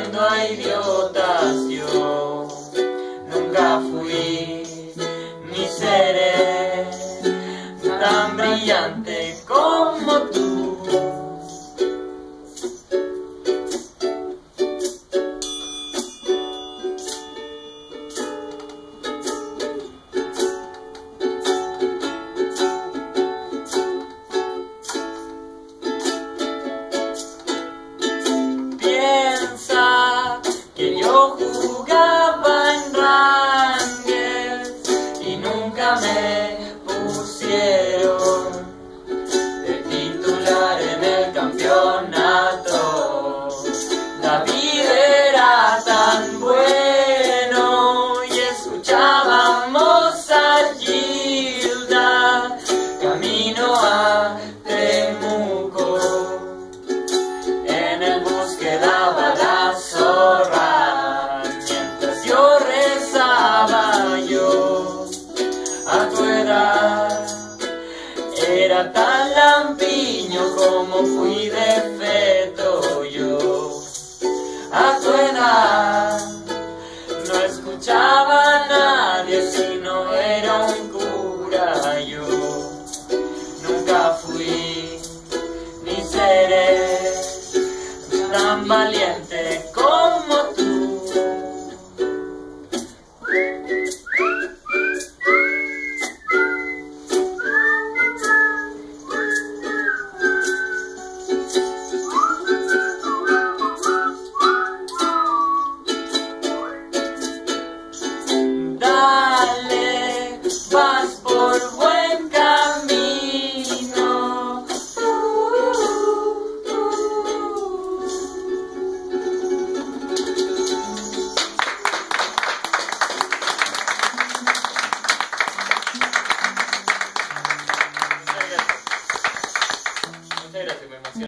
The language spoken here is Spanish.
respondiendo a idiotas. Yo nunca fui ni seré tan brillante como tú. Piensa que yo jugaba en Rangers y nunca me pusieron de titular en el campeonato. David era tan bueno y escuchábamos a Gilda camino a Temuco. En el bus quedaba la zorra mientras yo rezaba. Yo a tu edad era tan lampiño como fui de feto. Yo a tu edad no escuchaba a nadie si no era un cura. Yo nunca fui ni seré tan valiente como tú. Dale, vas por buen camino. Muchas gracias, me emociona.